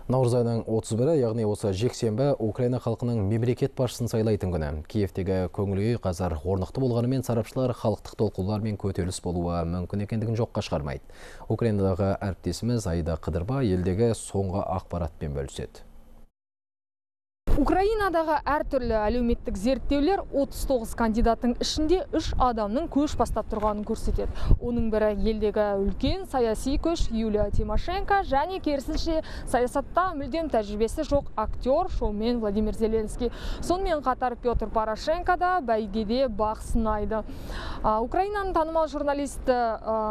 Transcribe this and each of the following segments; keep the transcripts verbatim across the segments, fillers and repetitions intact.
Наурыз айының отыз бірі, яғни осы жексенбі Украина халқының мемлекет басшысын сайлайтын күні. Киевтегі көңіл күй қазір орнықты болғанымен сарапшылар халықтық толқулар мен көтеріліс болуы мүмкін екендігін жоққа шығармайды. Украинадағы әріптесіміз Аида Қыдырба елдегі соңғы ақпаратпен бөліседі. Украинадағы әртүрлі әлеуметтік зерттеулер отыз тоғыз кандидаттың ішінде үш адамның көш бастап тұрғанын көрсетеді. Оның бірі елдегі үлкен саяси көш Юлия Тимошенко және керісінше саясатта мүлдем тәжірибесі жоқ актер, шоумен Владимир Зеленский. Сонымен қатар Петр Порошенко да бәйгеде бақ сынайды. Украинаның танымал журналисті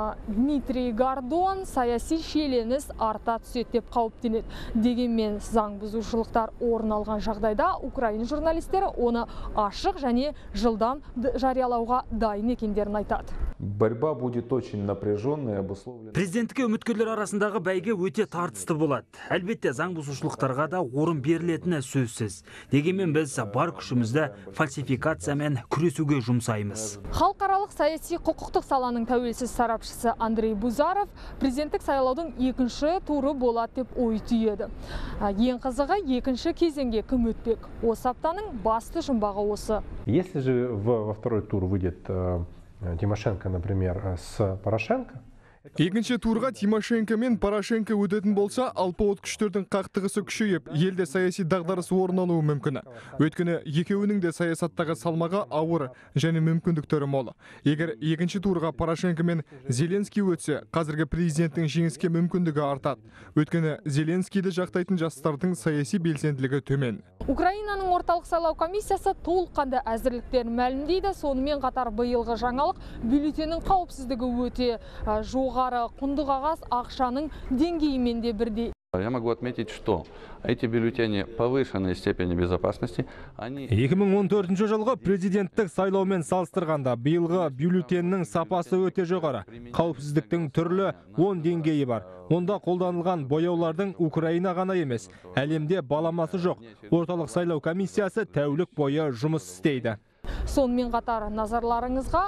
Дмитрий Гордон саяси шиеленіс арта түседі деп қауіптенеді. Дегенмен заң бұзушылықтар орын алған жағдайда Украина журналистері оны ашық және жылдам жариялауға дайын екендерін айтады. Борьба будет очень напряженная, обусловлена. Президентке үміткерлер арасындағы бәйге өте тартысты болады. Әлбетте заң бұзушылықтарға да орын берілетіні сөзсіз. Дегенмен біз бар күшімізді фальсификациямен күресуге жұмсаймыз. Халықаралық саяси құқықтық саланың тәуелсіз сарапшысы Андрей Бузаров президенттік сайлаудың екінші туры болады деп ой түйеді. Ең қызығы екінші кезеңге кім өтпек? Осы аптаның басты жұмбағы осы. Если же во второй тур выйдет Тимошенко, например, с Порошенко. Екінші турға Тимошенко мен Порошенко өтетін болса, алпауыт күштердің қақтығысы күшейіп, елде саяси дағдарыс орын алуы мүмкін. Өйткені екеуінің де саясаттағы салмағы ауыр және мүмкіндіктері мол. Егер екінші турға Порошенко мен Зеленский өтсе, қазіргі президенттің жеңіске мүмкіндігі артады. Өйткені Зеленскийді жақтайтын жастардың саяси белсенділігі төмен. Украинаның орталық сайлау комиссиясы толыққанды әзірліктерін мәлімдейді. Сонымен қатар биылғы жаңалық бюллетеннің қауіпсіздігі өте жоғары, құнды қағаз ақшаның деңгейімен де бірдей. Я могу отметить, что эти бюллетени повышенной степени безопасности, они... екі мың он төртінші жылғы президенттік сайлаумен салыстырғанда биылғы бюллетеннің сапасы өте жоғары. Қауіпсіздіктің түрлі он деңгейі бар. Онда қолданылған бояулардың Украина ғана емес, әлемде баламасы жоқ. Орталық сайлау комиссиясы тәулік бойы жұмыс істейді. Сонымен қатар назарларыңызға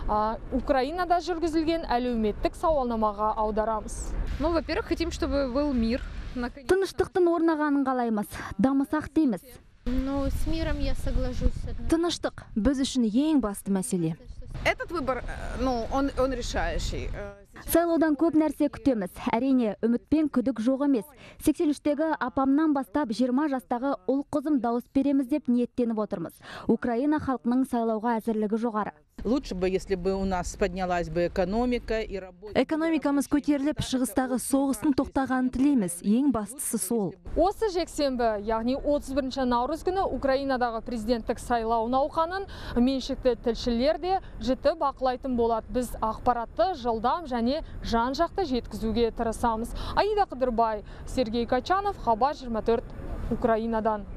Украинада жүргізілген әлеуметтік сауалнамаға аударамыз. Ну, во-первых, хотим, чтобы был мир. Тыныштықтың орнағанын қалаймыз, дамысақ дейміз. Ну, с миром я соглашусь. Тыныштық біз үшін ең басты мәселе. Этот выбор, ну, он, он решающий. Сайлаудан көп нәрсе күтеміз. Әрине, үмітпен күдік жоқ емес. сексен үштегі апамнан бастап жиырма жастағы ұл қызым дауыс береміз деп ниеттеніп отырмыз. Украина халқының сайлауға әзірлігі жоғары. Лучше бы, если бы у нас поднялась бы экономика и работа. Экономикамыз көтеріліп, шығыстағы соғыстың тоқтағанын тілейміз. Ең бастысы сол. Осы жексенбі, яғни отыз бірінші наурыз күні Украинадағы президенттік сайлау науқанын меншікті тілшілер де жіті бақылайтын болады. Біз ақпаратты жылдам және жан-жақты жеткізуге тырысамыз. Аида Қыдырбай, Сергей Качанов, Хабар жиырма төрт, Украинадан.